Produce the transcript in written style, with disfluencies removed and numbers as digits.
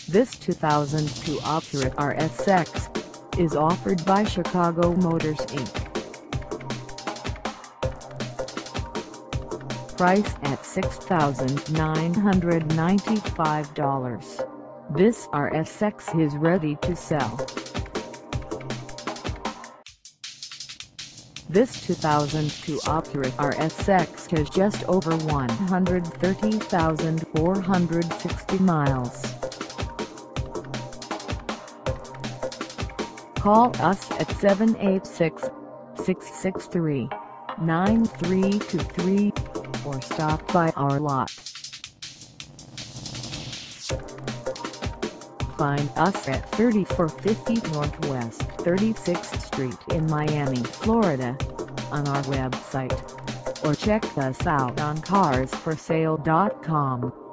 This 2002 Acura RSX is offered by Chicago Motors Inc. Price at $6,995. This RSX is ready to sell. This 2002 Acura RSX has just over 130,460 miles. Call us at 786-663-9323 or stop by our lot. Find us at 3450 Northwest 36th Street in Miami, Florida, on our website, or check us out on carsforsale.com.